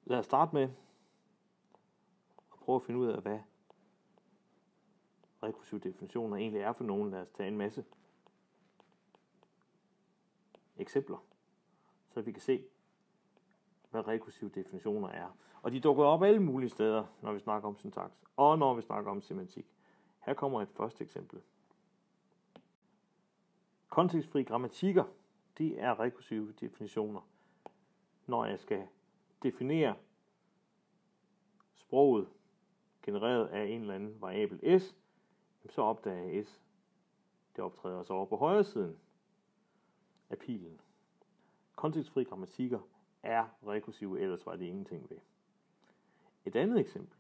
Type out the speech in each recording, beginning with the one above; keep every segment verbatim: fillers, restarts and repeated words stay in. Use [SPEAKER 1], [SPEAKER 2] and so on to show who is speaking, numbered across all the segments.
[SPEAKER 1] Lad os starte med at prøve at finde ud af, hvad rekursive definitioner egentlig er for nogen. Lad os tage en masse eksempler, så vi kan se, hvad rekursive definitioner er. Og de dukker op alle mulige steder, når vi snakker om syntaks, og når vi snakker om semantik. Her kommer et første eksempel. Kontekstfri grammatikker, det er rekursive definitioner. Når jeg skal definere sproget genereret af en eller anden variabel s, så opdager jeg s. Det optræder også over på højre siden af pilen. Kontekstfri grammatikker er rekursive, ellers var det ingenting ved. Et andet eksempel.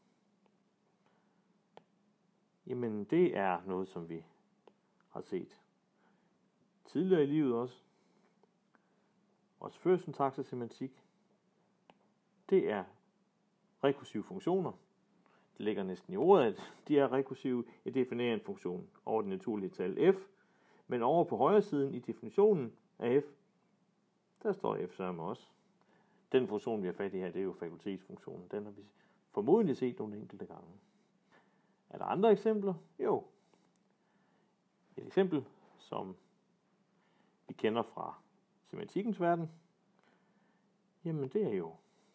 [SPEAKER 1] Jamen, det er noget, som vi har set tidligere i livet også. Også før syntaks og semantik. Det er rekursive funktioner. Det ligger næsten i ordet, at de er rekursive. Jeg definerer en funktion over det naturlige tal f, men over på højre siden i definitionen af f, der står f sammen også. Den funktion, vi har fat i her, det er jo fakultetsfunktionen. Den har vi formodentlig set nogle enkelte gange. Er der andre eksempler? Jo. Et eksempel, som vi kender fra semantikkens verden, jamen det er jo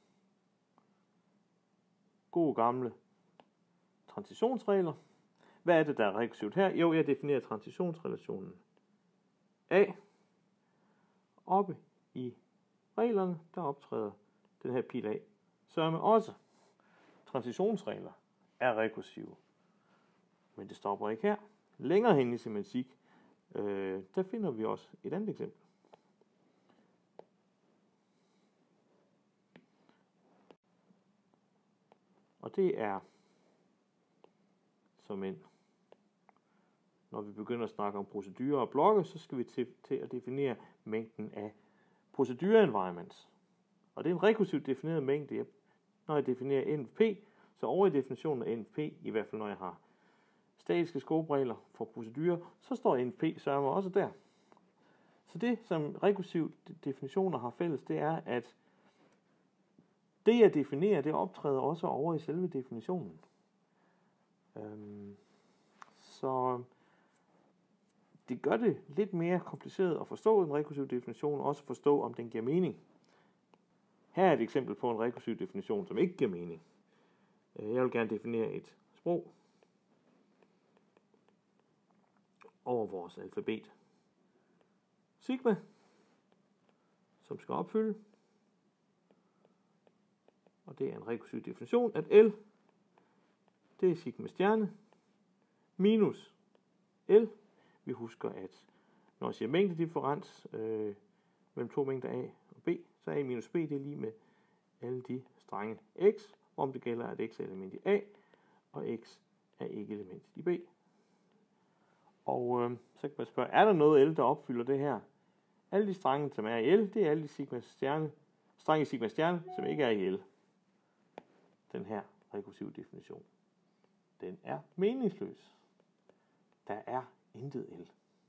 [SPEAKER 1] gode gamle transitionsregler. Hvad er det, der er rekursivt her? Jo, jeg definerer transitionsrelationen A. Oppe i reglerne, der optræder den her pil A. Sørme også. Transitionsregler er rekursive. Men det stopper ikke her. Længere hen i semantik, øh, der finder vi også et andet eksempel. Og det er som en, når vi begynder at snakke om procedurer og blokke, så skal vi til, til at definere mængden af procedure environments. Og det er en rekursivt defineret mængde. Når jeg definerer N F P, så over i definitionen af N F P, i hvert fald når jeg har statiske scope-regler for procedurer, så står N F P-server også der. Så det, som rekursive definitioner har fælles, det er, at det, jeg definerer, det optræder også over i selve definitionen. Øhm, så det gør det lidt mere kompliceret at forstå en rekursiv definition, og også forstå, om den giver mening. Her er et eksempel på en rekursiv definition, som ikke giver mening. Jeg vil gerne definere et sprog over vores alfabet. Sigma, som skal opfylde, og det er en rekursiv definition, at L, det er sigma stjerne, minus L. Vi husker, at når jeg siger mængdedifferens øh, mellem to mængder A og B, så er A minus B, det er lige med alle de strenge x, om det gælder, at x er element i A, og x er ikke element i B. Og øh, så kan man spørge, er der noget L, der opfylder det her? Alle de strenge, som er i L, det er alle de sigma stjerne, strenge i sigma stjerne, som ikke er i L. Den her rekursive definition, den er meningsløs. Der er intet L.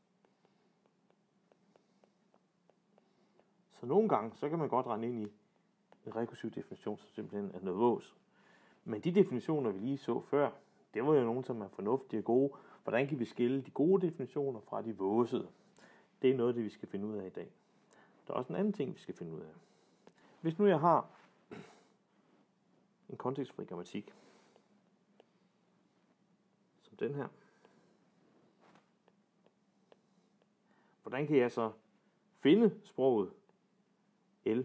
[SPEAKER 1] Så nogle gange, så kan man godt rende ind i en rekursiv definition, som simpelthen er noget vås. Men de definitioner, vi lige så før, det var jo nogle, som er fornuftige og gode. Hvordan kan vi skille de gode definitioner fra de våsede? Det er noget af det, vi skal finde ud af i dag. Der er også en anden ting, vi skal finde ud af. Hvis nu jeg har en kontekstfri grammatik, som den her, hvordan kan jeg så finde sproget L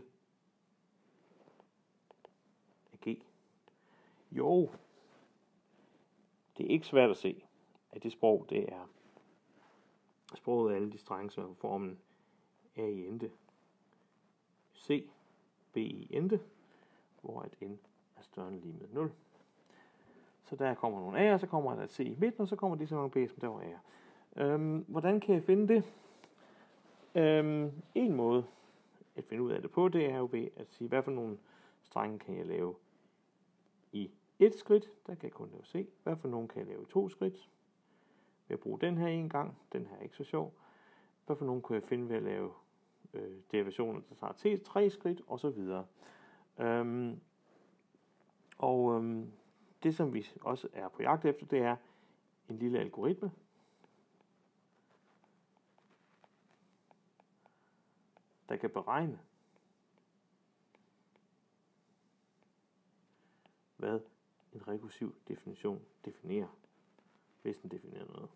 [SPEAKER 1] af G? Jo, det er ikke svært at se, at det sprog, det er sproget af alle de strenge, som er på formen A i ente, C, B i ente, hvor et N er større end lige med nul. Så der kommer nogle A'er, så kommer der et C i midten, og så kommer de så mange B, som der var A'er. Øhm, hvordan kan jeg finde det? Øhm, en måde at finde ud af det på, det er jo ved at sige, hvad for nogle strenge kan jeg lave i et skridt. Der kan jeg kun lave C. Hvad for nogle kan jeg lave i to skridt? Ved at bruge den her en gang. Den her er ikke så sjov. Hvad for nogle kan jeg finde ved at lave øh, derivationer, der tager tre skridt, og så videre. Øhm, Og øhm, det, som vi også er på jagt efter, det er en lille algoritme, der kan beregne, hvad en rekursiv definition definerer, hvis den definerer noget.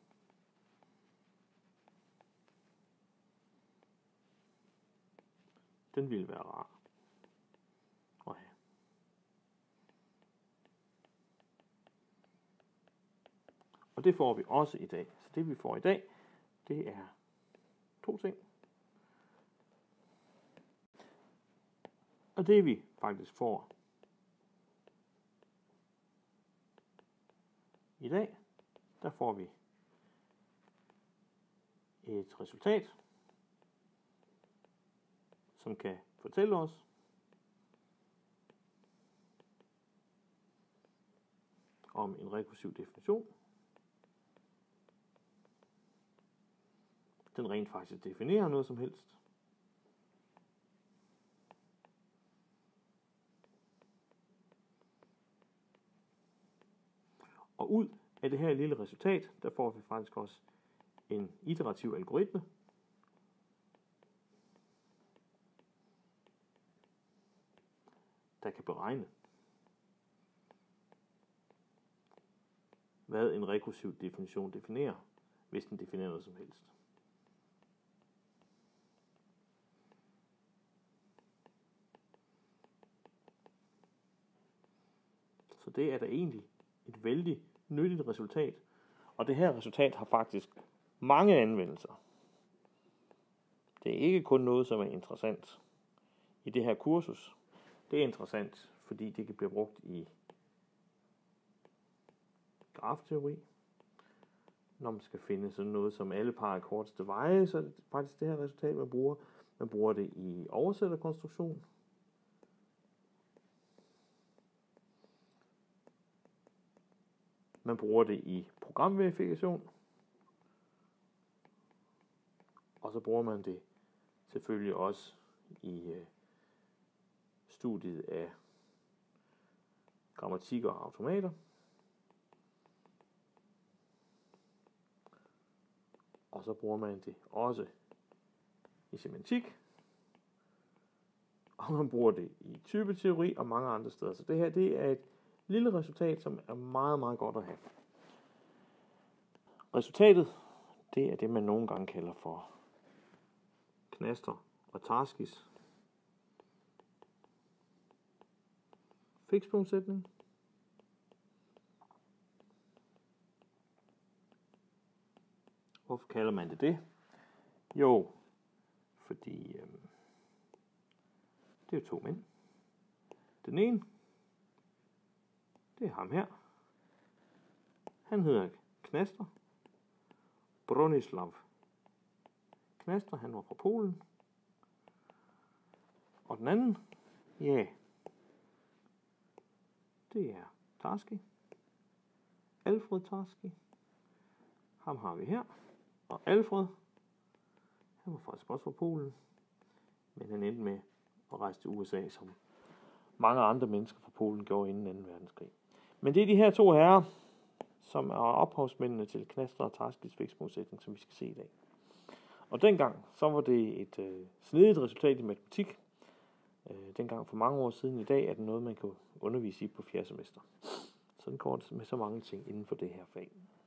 [SPEAKER 1] Den ville være rar at have. Og det får vi også i dag. Så det vi får i dag, det er to ting. Og det vi faktisk får i dag, der får vi et resultat, som kan fortælle os, om en rekursiv definition, den rent faktisk definerer noget som helst. Og ud af det her lille resultat, der får vi faktisk også en iterativ algoritme, der kan beregne, hvad en rekursiv definition definerer, hvis den definerer noget som helst. Så det er da egentlig et vældig nyttigt resultat. Og det her resultat har faktisk mange anvendelser. Det er ikke kun noget, som er interessant i det her kursus. Det er interessant, fordi det kan blive brugt i grafteori. Når man skal finde sådan noget som alle par af korteste veje, så er det faktisk det her resultat, man bruger. Man bruger det i oversætterkonstruktion. Man bruger det i programverifikation. Og så bruger man det selvfølgelig også i øh, studiet af grammatik og automater. Og så bruger man det også i semantik. Og man bruger det i typeteori og mange andre steder. Så det her, det er et lille resultat, som er meget, meget godt at have. Resultatet, det er det, man nogle gange kalder for Knaster og Tarskis fikspunktsætning. Hvorfor kalder man det det? Jo, fordi øhm, det er jo to mænd. Den ene, det er ham her. Han hedder Knaster. Bronislaw Knaster, han var fra Polen. Og den anden, ja, det er Tarski. Alfred Tarski. Ham har vi her. Og Alfred, han var faktisk også fra Polen. Men han endte med at rejse til U S A, som mange andre mennesker fra Polen gjorde inden anden verdenskrig. Men det er de her to herrer, som er ophavsmændene til Knaster og Tarskis fikspunktsætning, som vi skal se i dag. Og dengang, så var det et øh, snedigt resultat i matematik. Øh, dengang for mange år siden. I dag er det noget, man kan undervise i på fjerde semester. Sådan går det med så mange ting inden for det her fag.